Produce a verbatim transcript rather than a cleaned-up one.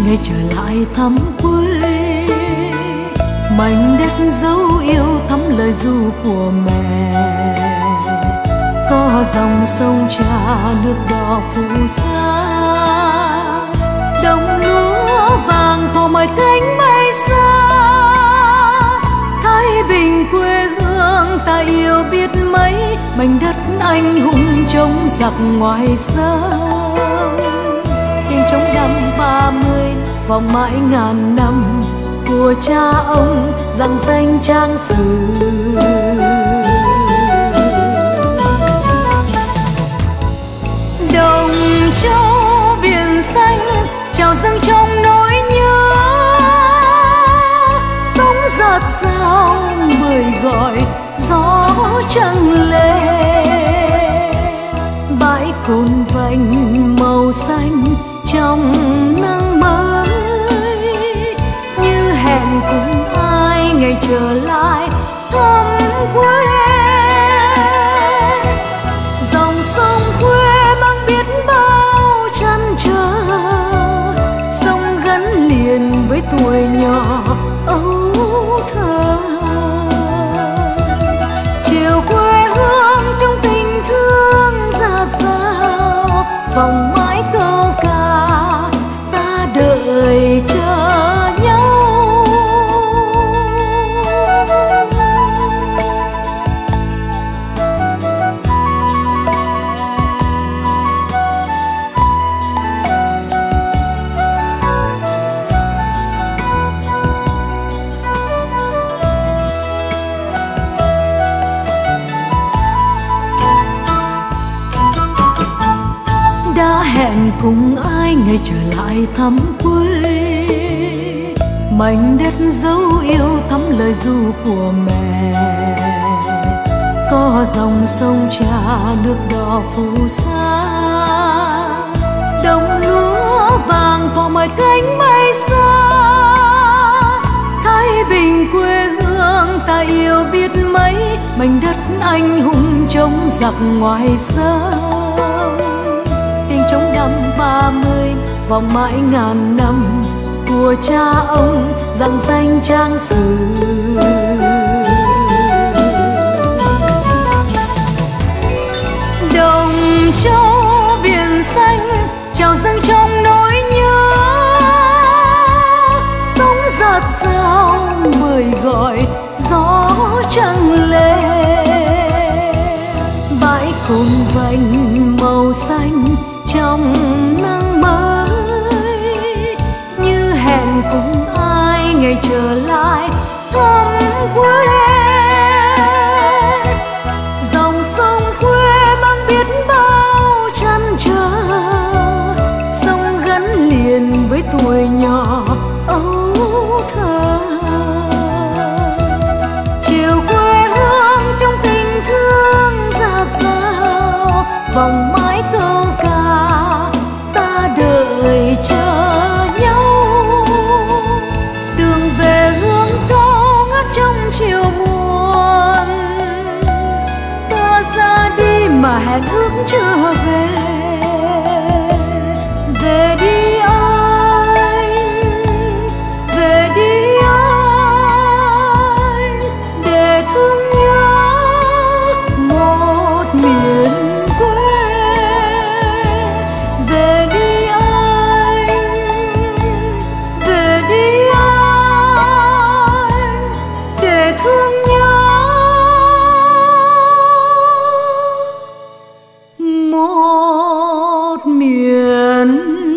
ngày trở lại thăm quê. Mảnh đất dấu yêu thắm lời ru của mẹ, có dòng sông trà nước đỏ phù sa. Đồng lúa vàng thổ mời cánh bay xa, Thái Bình quê hương ta yêu biết mấy. Mảnh đất anh hùng chống giặc ngoài sông, tiếng trống đăm ba mươi vòng mãi ngàn năm của cha ông dặn danh trang sử. Đồng châu biển xanh trào dâng trong nỗi nhớ, sóng giạt sao mời gọi gió trăng lên. Bãi cồn vành màu xanh trong nắng mới, như hẹn cùng ai ngày trở lại thăm quê. Dòng sông quê mang biết bao trăn trở, sông gắn liền với tuổi nhỏ ấu thơ. Chiều quê hương trong tình thương ra sao, vòng mãi câu ca ta đợi chờ nhau. Đã hẹn cùng ai ngày trở lại thăm quê. Mảnh đất dấu yêu thắm lời ru của mẹ, có dòng sông trà nước đỏ phù sa. Đồng lúa vàng thổ mời cánh bay xa, Thái Bình quê hương ta yêu biết mấy. Mảnh đất anh hùng chống giặc ngoài sông, tiếng trống đăm ba mươi vòng mãi ngàn năm của cha ông dặn danh trang sử. Đồng châu biển xanh trào dâng trong nỗi nhớ, sóng giạt sao mời gọi gió trăng lên. Bãi cồn vành màu xanh trong nắng mới, như hẹn cùng ai ngày trở lại thăm quê. Dòng sông quê mang biết bao trăn trở, sông gắn liền với tuổi nhỏ ấu thơ. Chiều quê hương trong tình thương ra sao, vòng mãi câu ca ta đợi chờ nhau. Đường về hương cao ngát trong chiều muộn, ta ra đi mà hẹn ước chưa về. Về đi anh, về đi anh, để thương nhớ một miền quê. Về đi anh, về đi anh, để thương nhớ một miền